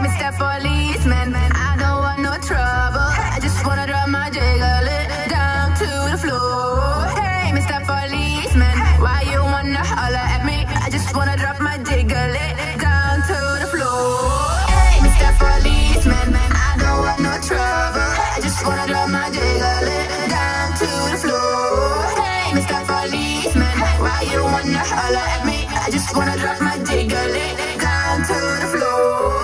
Mr. Policeman, I don't want no trouble. I just wanna drop my jiggle it down to the floor. Hey, Mr. Policeman, why you wanna holler at me? I just wanna drop my jiggle it down to the floor. Hey, Mr. Policeman, I don't want no trouble. I just wanna drop my jiggle it down to the floor. Hey, Mr. Policeman, why you wanna holler at me? I just wanna drop my jiggle it down to the floor.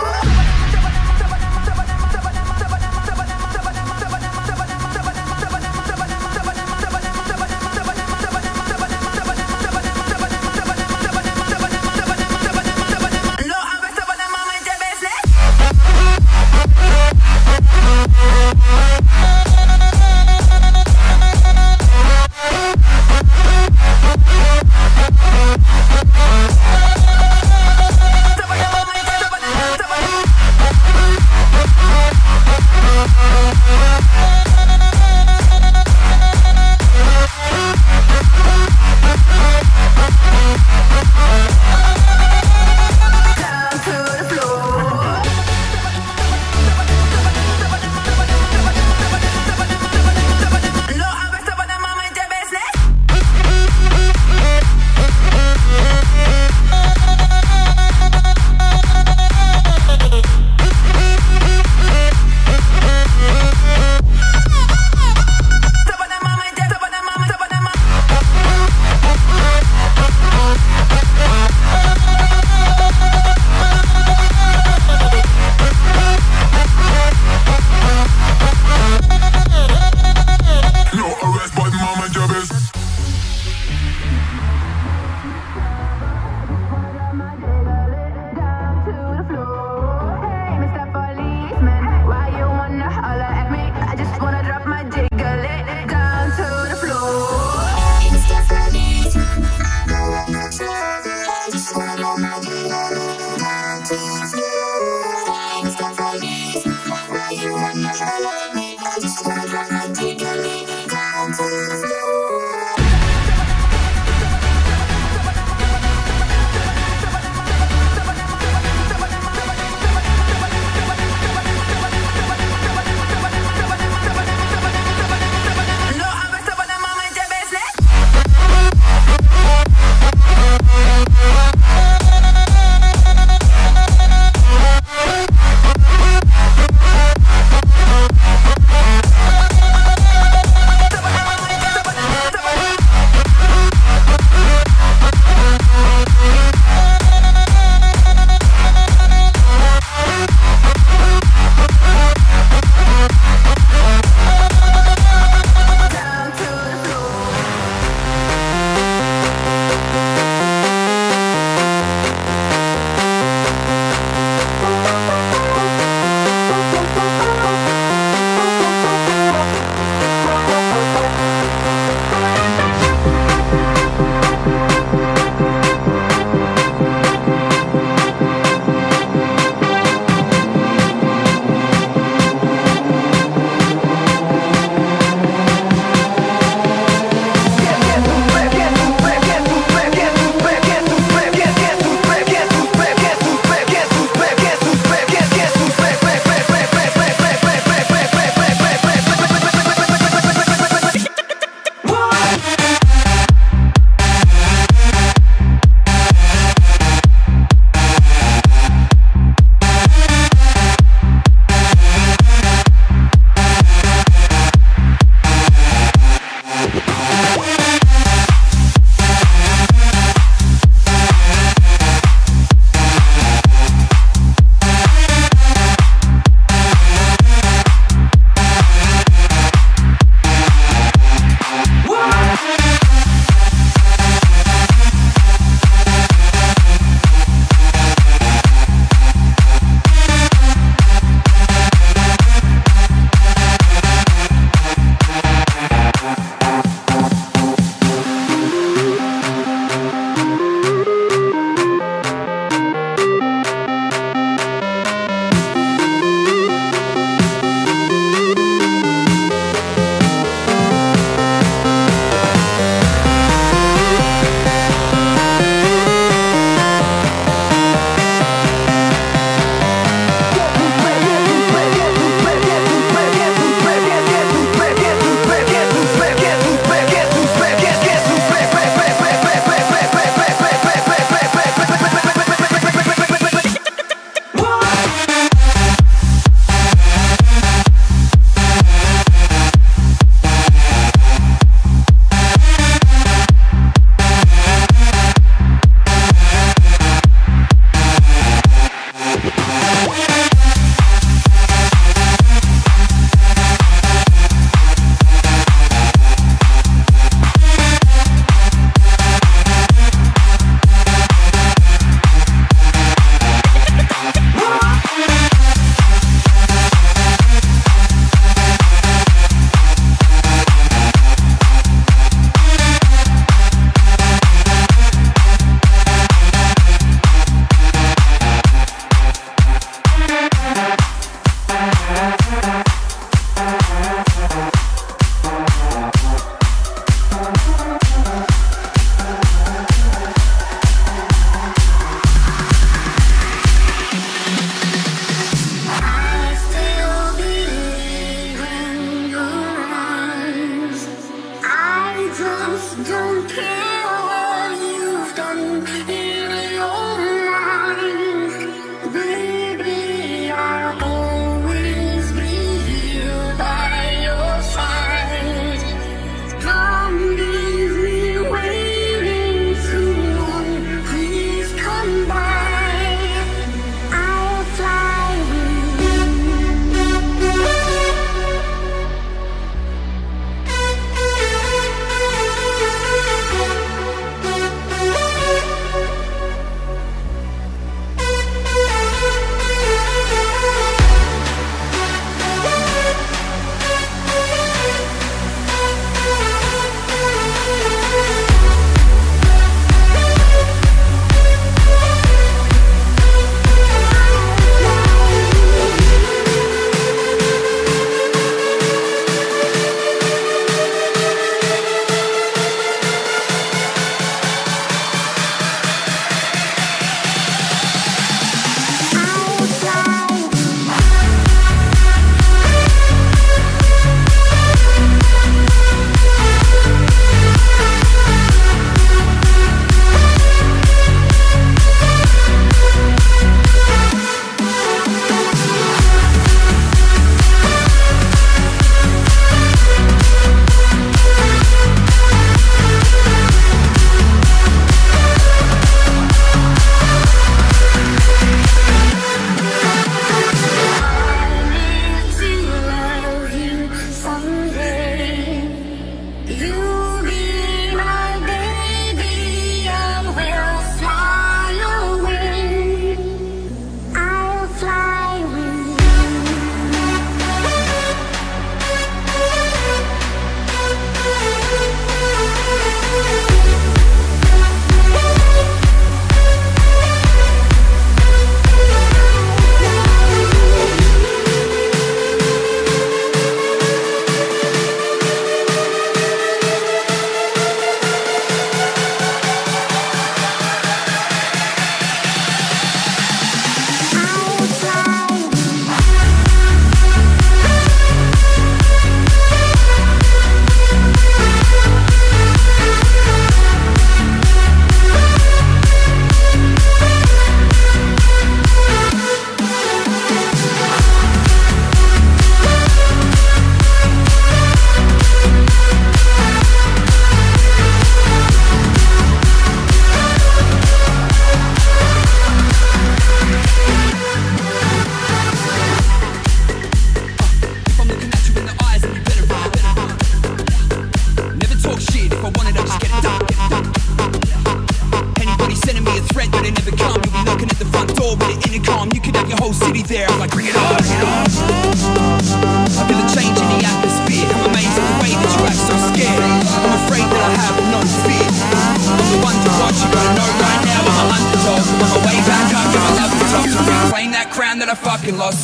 city there, I'm like, bring it on, bring it on. I feel a change in the atmosphere. I'm amazed at the way that you act so scared. I'm afraid that I have no fear. I'm the one to watch, you gotta know right now I'm an underdog. I'm on my way back up, and I love the top to reclaim that crown that I fucking lost.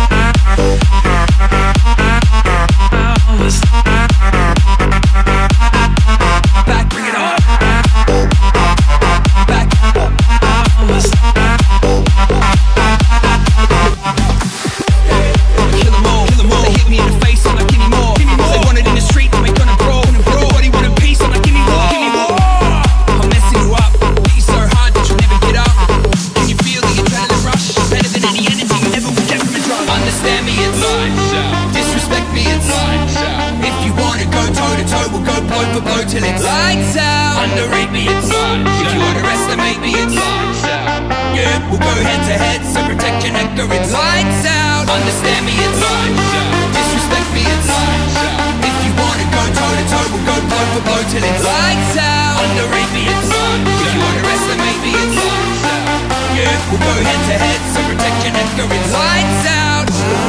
Back, bring it on. Back. Kill them all. They hit me in the face, I'm like, give me more. They want it in the street, then we gonna brawl. Everybody want a piece, I'm like, give me more. I'm messing you up, hit you so hard that you'll never get up. Can you feel the adrenaline rush? Better than any energy you ever would get from a drug. Understand me, it's lights out. Disrespect me, it's lights out. If you wanna go toe to toe, we'll go blow for blow till it's lights out. Underrate me, it's lights out. If you underestimate me, it's lights out. Yeah, we'll go head to head, so protect your neck or it's lights out. Understand me, it's lights out. Disrespect me, it's lights out. If you wanna go toe to toe, we'll go blow for blow till it's lights out. Underrate me, it's lights out. If you underestimate me, it's lights out. Yeah, we'll go head to head, so protect your neck or it's lights out.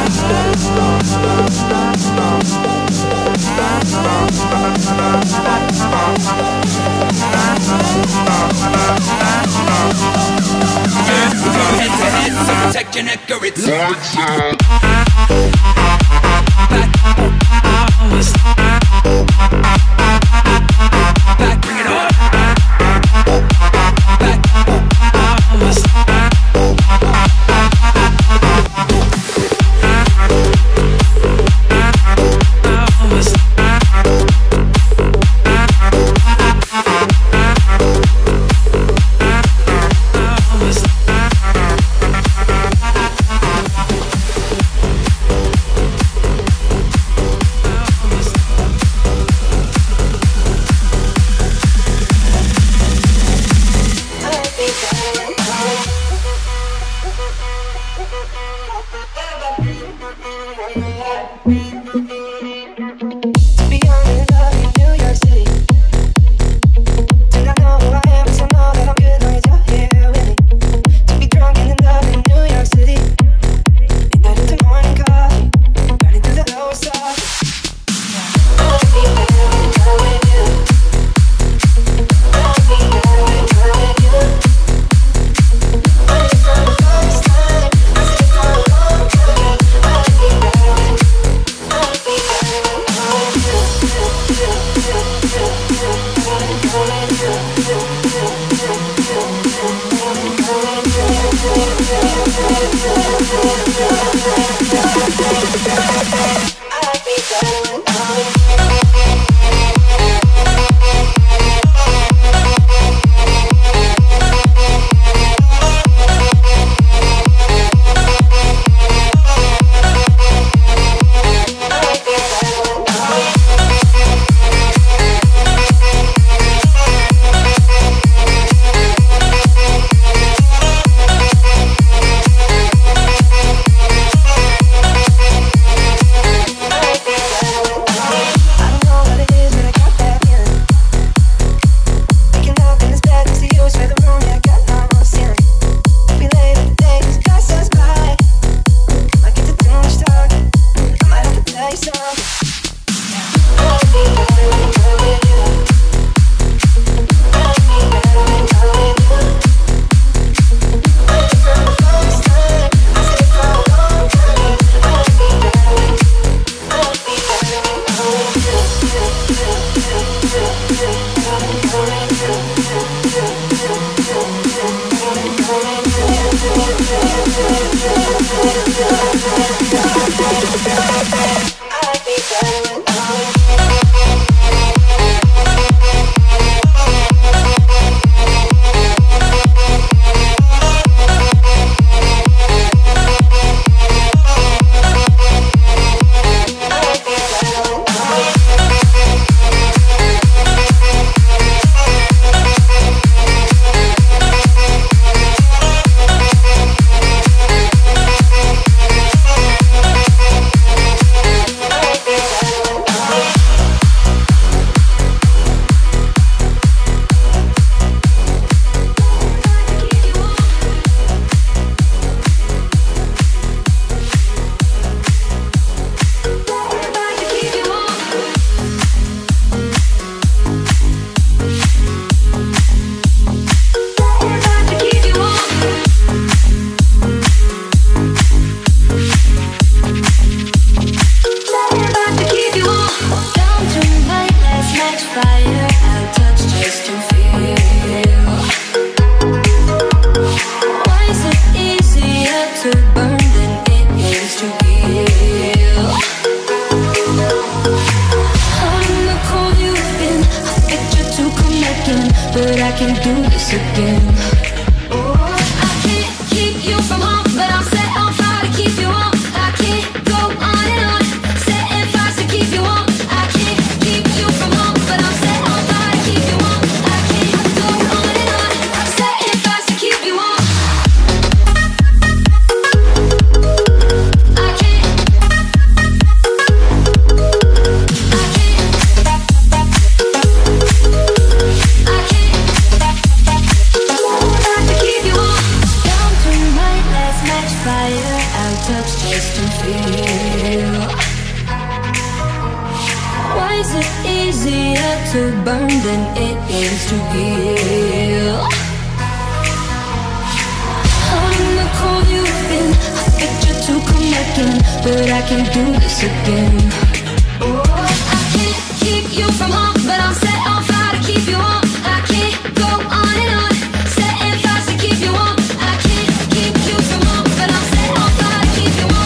Yeah, we'll go head to head, so protect your neck or it's lights out. Back, bring it on. can do this again. Oh, I can't keep you from home, but I'm set on fire to keep you warm. I can't go on and on, setting fires to keep you warm. I can't keep you from home, but I'm set on fire to keep you warm. I can't go on and on, setting fires to keep you warm. Just to feel. Why is it easier to burn than it is to heal? Out in the cold you've been, I expect you to come back in, but I can't do this again. Oh, I can't keep you from home, but I'm set on fire to keep you warm. I can't go on and on, setting fires to keep you warm. I can't keep you from home, but I'm set on fire to keep you warm.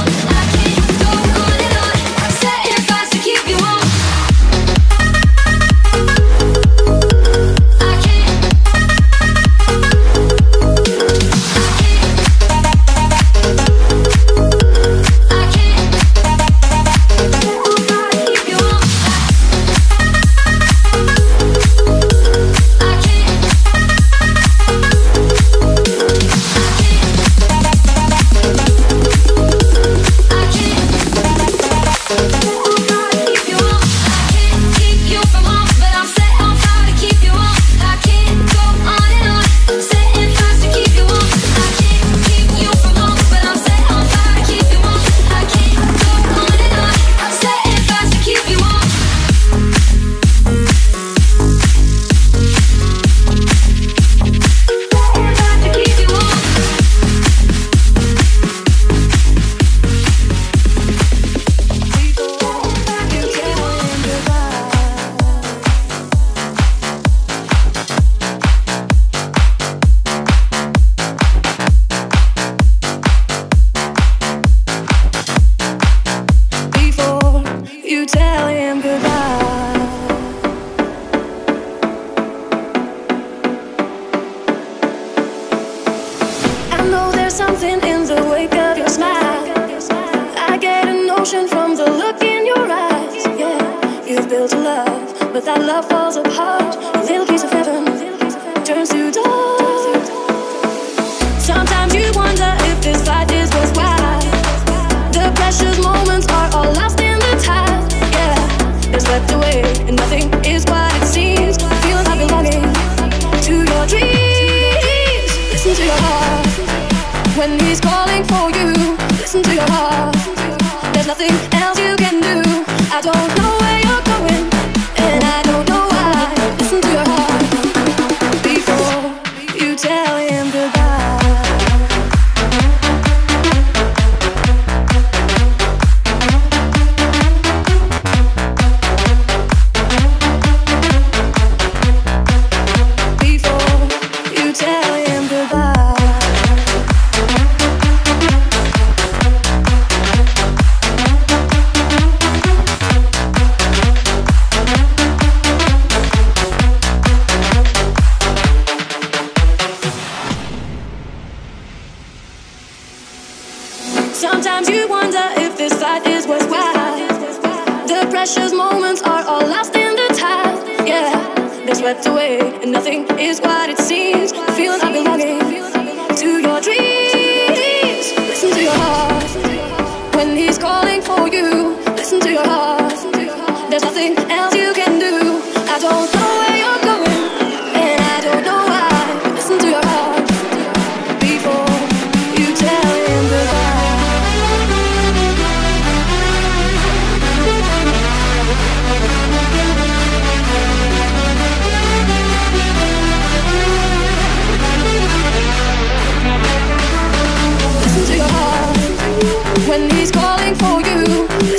Sometimes you wonder if this fight is worthwhile. The precious moments are all lost in the tide. Yeah, they're swept away and nothing is what it seems. The feeling of belonging to your dreams. Listen to your heart when he's calling for you. Listen to your heart. There's nothing else you can do. I don't know where you're going and I don't know why. Listen to your heart before you tell him goodbye. Listen to your heart when he's calling for you.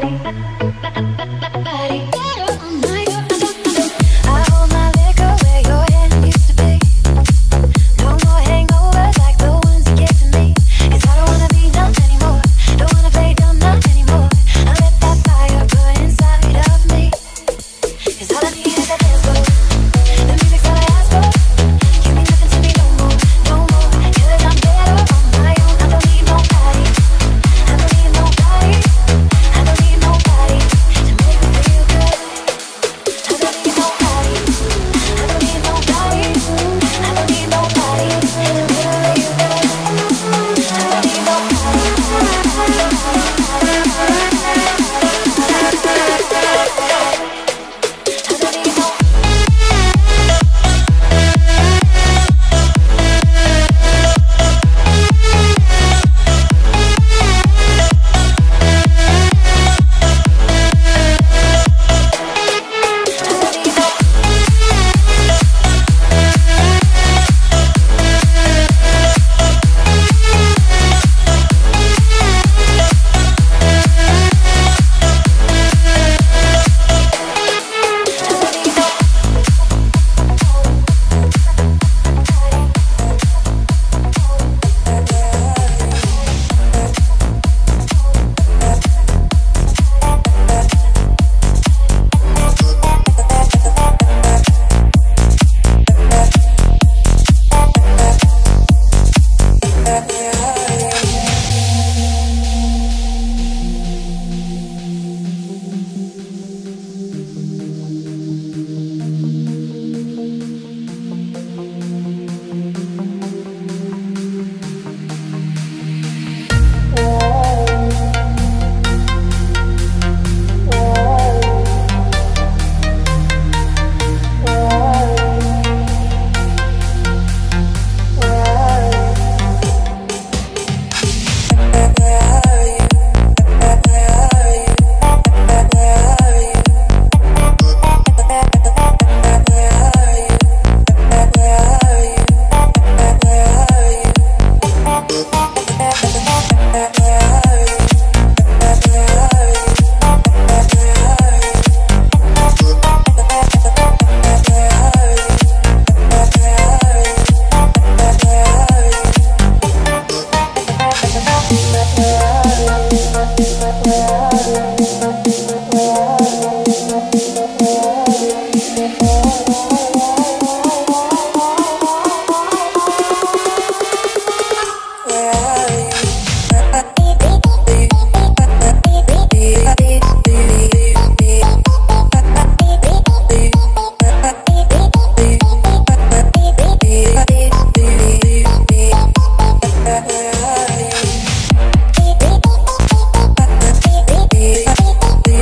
Where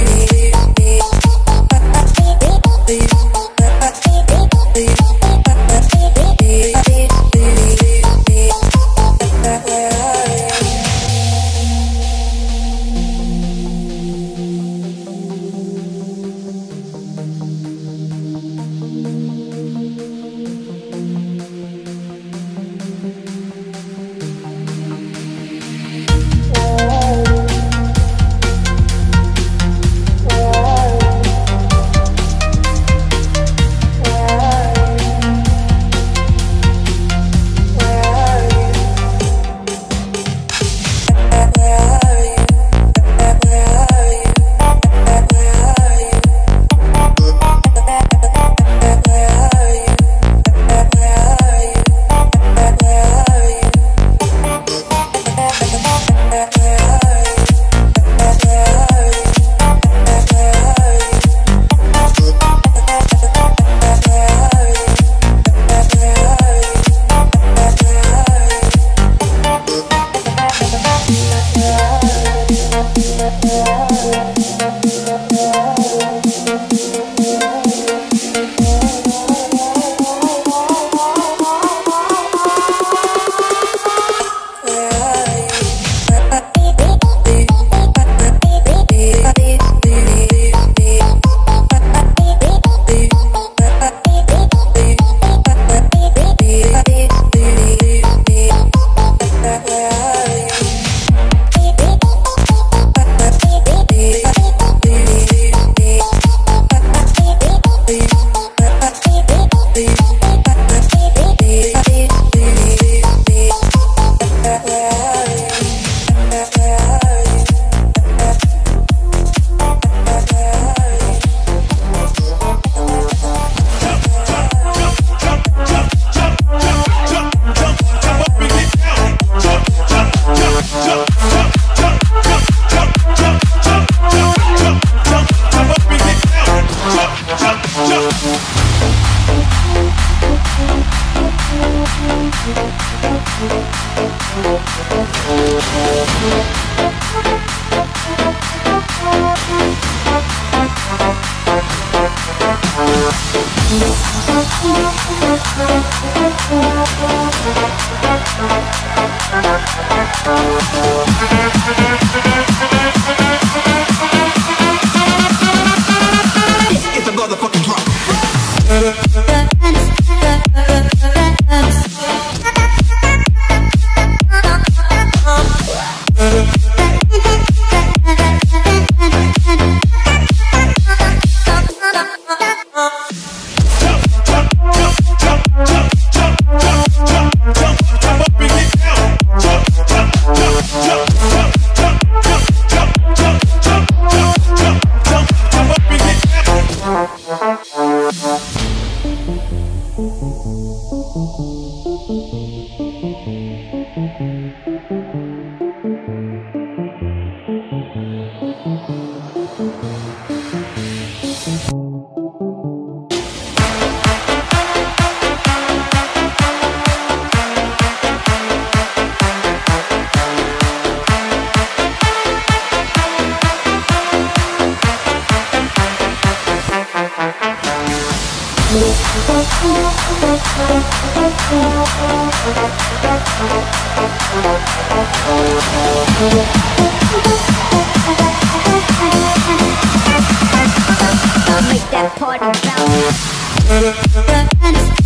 It's a motherfucking drop. Make that party bounce.